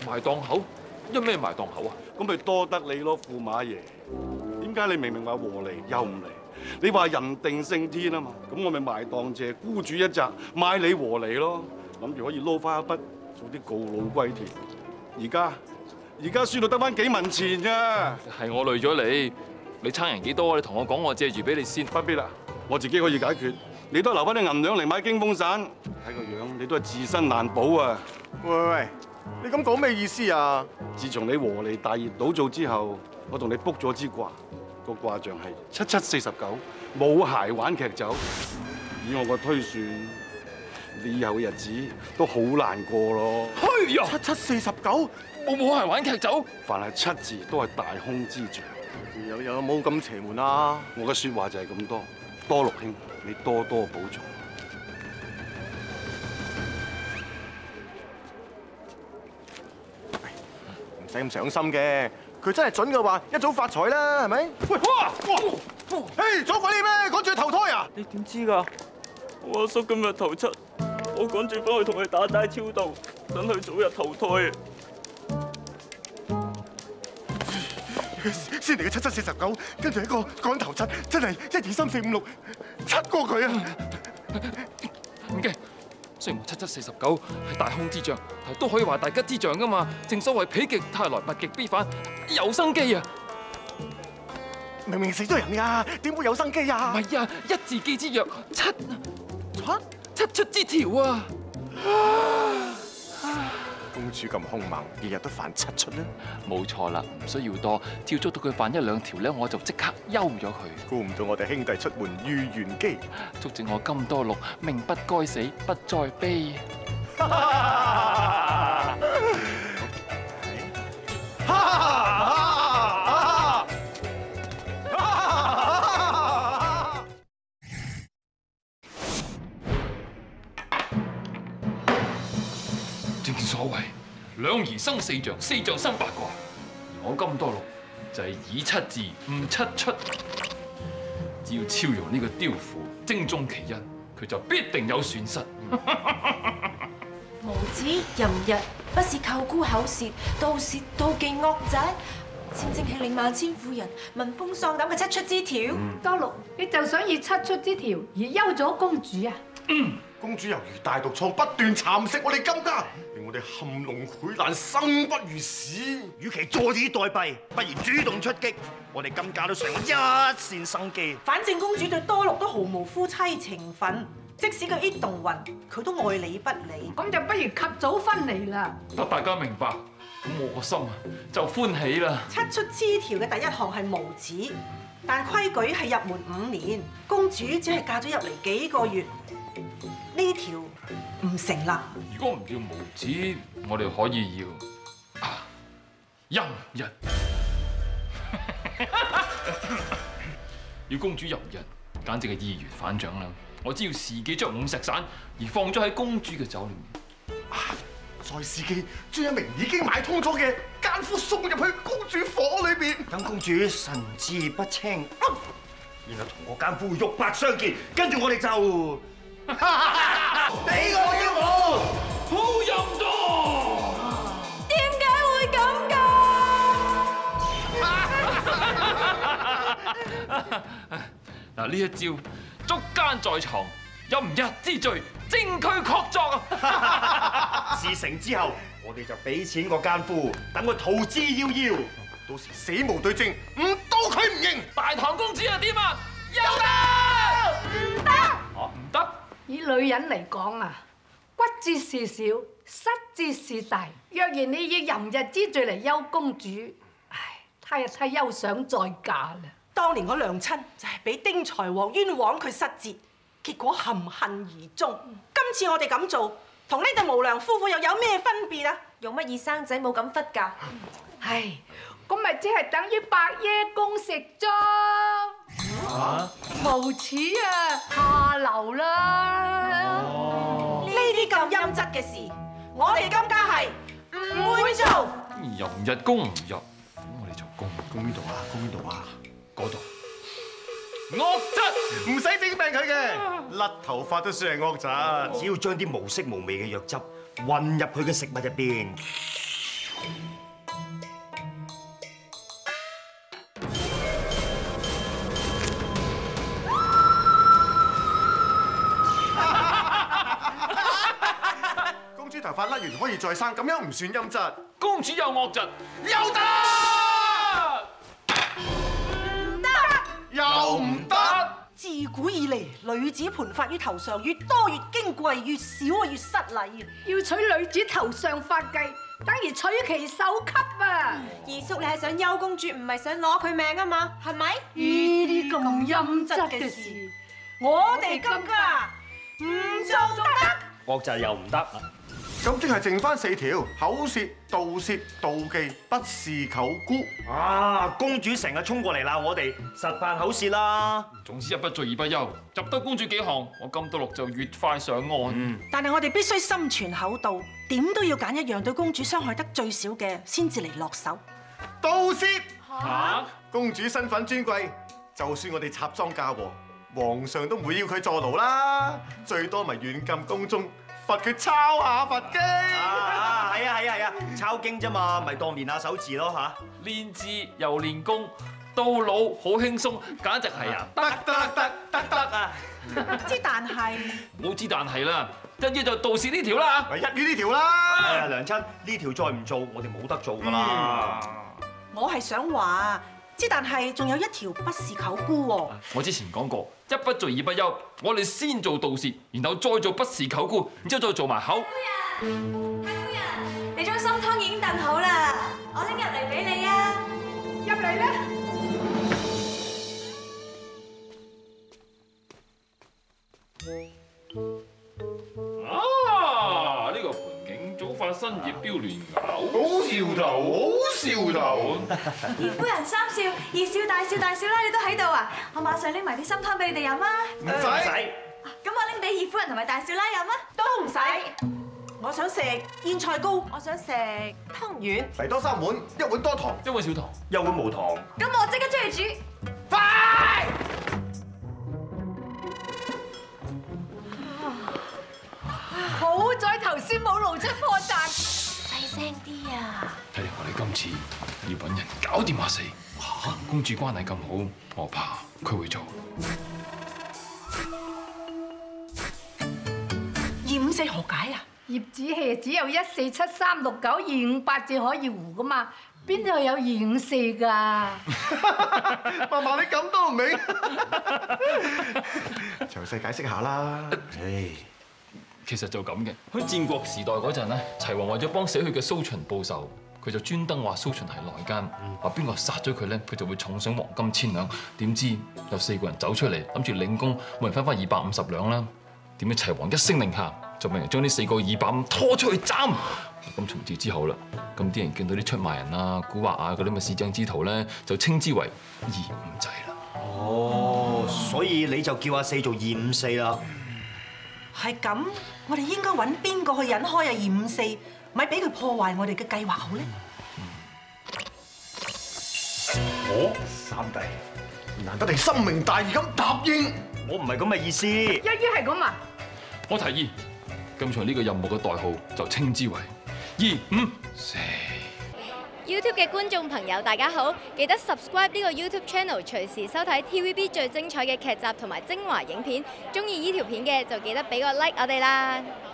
埋檔口？因咩埋檔口啊？ 咁咪多得你咯，駙馬爺。點解你明明話和嚟又唔嚟？你話人定勝天啊嘛，咁我咪埋檔謝孤主一擲，買你和嚟咯，諗住可以撈翻一筆，早啲告老歸田。而家輸到得翻幾文錢咋？ 係我累咗你，你差人幾多啊？你同我講，我借住俾你先。 不必啦，我自己可以解決。你都係留翻啲銀兩嚟買驚風散，睇個樣你都係自身難保啊！ 喂，你咁講咩意思啊？ 自從你和利大熱倒灶之後，我同你卜咗支卦，個卦象係7749，冇鞋玩劇走。以我個推算，你以後嘅日子都好難過咯。 哎呀 7749， 冇係玩劇走。 凡係7字都係大空之象。 有冇咁邪門啊？ 我嘅説話就係咁多，多六兄，你多多保重。 唔使咁上心嘅，佢真係準嘅話，一早發財啦，係咪？喂，哇！嘿，左鬼你咩？趕住去投胎啊！ 你點知㗎？我阿叔今日頭七，我趕住翻去同佢打齋超度，等佢早日投胎啊！ 先嚟嘅7749，跟住一個趕頭七，真係1、2、3、4、5、6，七過佢啊！ 唔驚，雖然7749係大空之象，但都可以話大吉之象噶嘛。正所謂否極泰來，物極必反，有生機啊！ 明明死咗人㗎，點會有生機啊？ 唔係啊，一字記之曰七出之條啊！ 公主咁兇猛，日日都犯7出啦。 冇錯啦，唔需要多，只要捉到佢犯1、2條咧，我就即刻休咗佢。 估唔到我哋兄弟出門遇玄機， 足證我金多祿，命不該死，不再悲。正所謂兩儀生4象，4象生8卦。而我金多祿就係以7字誤7出。只要超用呢個雕符，精中其一，佢就必定有損失。 無子淫日，不是舅姑口舌，盜竊妒忌惡仔，正正係令萬千婦人聞風喪膽嘅7出之條。 多祿，你就想以7出之條而休咗公主啊？ 公主猶如大毒瘡，不斷蠶食我哋金家，令我哋含龍潰爛，生不如死。 與其坐以待斃，不如主動出擊，我哋金家都尚有一線生機。 反正公主對多祿都毫無夫妻情分，即使佢一動魂，佢都愛理不理。 咁就不如及早分離啦。 得大家明白，咁我個心啊就歡喜啦。 7出之條嘅第一項係無子，但規矩係入門5年，公主只係嫁咗入嚟幾個月。呢條唔成立。 如果唔要無子，我哋可以要淫日。要公主淫日，簡直係易如反掌啦！我只要伺機將5石散而放咗喺公主嘅酒裏面。 再伺機將一名已經買通咗嘅奸夫送入去公主房裏邊， 等公主神志不清，然後同個奸夫肉帛相見，跟住我哋就。你我要我， 好淫蕩！ 點解會咁㗎？ 嗱，呢一招捉奸在床，淫日之罪，證據確鑿啊！ 事成之後，我哋就俾錢個奸夫，等佢逃之夭夭。 到時死無對證，唔到佢唔認。 大唐公主又點啊？有得？ 唔得！ 唔得？ 以女人嚟講啊，骨節事小，失節事大。若然你以淫日之罪嚟休公主，唉，他日他休想再嫁啦。 當年我娘親就係俾丁財王冤枉佢失節，結果含恨而終。今次我哋咁做，同呢對無良夫婦又有咩分別啊？用乜嘢生仔冇咁忽㗎？ 唉，咁咪只係等於白夜公食咗。無恥啊，下流啦！ 呢啲咁陰質嘅事，我哋金家係唔會做。 淫日公唔入，咁我哋就公邊度啊？公邊度啊？ 嗰度。惡質， 唔使整病佢嘅，甩頭髮都算係惡質。 只要將啲無色無味嘅藥汁混入佢嘅食物入邊， 以再生，咁樣唔算陰質。 公主有惡疾，有得。 又唔得。 自古以嚟，女子盤髮於頭上，越多越矜貴，越少越失禮。 要娶女子頭上髮髻，等於取其首級啊！ 二叔，你係想休公主，唔係想攞佢命啊嘛？係咪？ 呢啲咁陰質嘅事， 我哋金家唔做得。 惡疾又唔得。 咁即係剩翻4條：口舌、盜竊、妒忌、不是舅姑。 啊！公主成日衝過嚟鬧我哋，實犯口舌啦。 總之一不做二不休，入得公主幾行，我金多禄就越快上岸。 但係我哋必須心存厚道，點都要揀一樣對公主傷害得最少嘅，先至嚟落手。 盜竊。 嚇！ 公主身份尊貴，就算我哋插贓嫁禍，皇上都唔會要佢坐牢啦，最多咪軟禁宮中。罰佢抄下佛經。 係啊，抄經啫嘛，咪當練下手字咯嚇。 練字又練功，到老好輕鬆，簡直係啊！ 得啊！ 之但係冇知但係啦，一於就盜竊呢條啦。 咪一於呢條啦。 娘親，呢條再唔做，我哋冇得做噶啦。 我係想話，之但係仲有一條不是舅姑喎。 我之前講過，一不做二不休，我哋先做盜竊，然後再做不是舅姑，然之後再做埋口。 太夫人，你張心湯已經燉好啦，我拎入嚟俾你啊！ 入嚟啦！ 啊！呢個盤景早發新葉標亂咬， 好笑頭。 二夫人、三少、二少、大少啦，你都喺度啊！我馬上拎埋啲心湯俾你哋飲啊！ 唔使。 咁我拎俾二夫人同埋大少奶飲啊！ 都唔使。我想食煙菜糕， 我想食湯圓。 嚟多3碗，一碗多糖， 一碗少糖， 一碗無糖。 咁我即刻出去煮。 快！ 好在頭先冇露出破綻。 細聲啲啊！ 睇嚟我哋今次要揾人搞掂阿四。哇！公主關係咁好，我怕佢會做。 254何解啊？ 葉子戲只有147369258字可以糊噶嘛，邊度有254㗎？ 嫲嫲你咁都唔明？詳細解釋下啦。 其實就咁嘅。喺戰國時代嗰陣咧，齊王為咗幫死去嘅蘇秦報仇，佢就專登話蘇秦係內奸，話邊個殺咗佢咧，佢就會重賞黃金1000兩。點知有4個人走出嚟，諗住領功，每人分翻250兩啦。點解齊王一聲令下，就命人將呢4個250拖出去斬。咁從此之後啦，咁啲人見到啲出賣人啊、蠱惑啊嗰啲咁嘅市井之徒咧，就稱之為254制啦。 哦，所以你就叫阿四做254啦。 係咁，我哋應該揾邊個去引開啊254，咪俾佢破壞我哋嘅計劃好咧？ 三弟，難得你深明大義咁答應。 我唔係咁嘅意思。 一於係咁啊！ 我提議，今次呢個任務嘅代號就稱之為254。 YouTube 嘅觀眾朋友，大家好，記得 subscribe 呢個 YouTube channel，隨時收睇 TVB 最精彩嘅劇集同埋精華影片。中意呢條片嘅就記得俾個 like 我哋啦。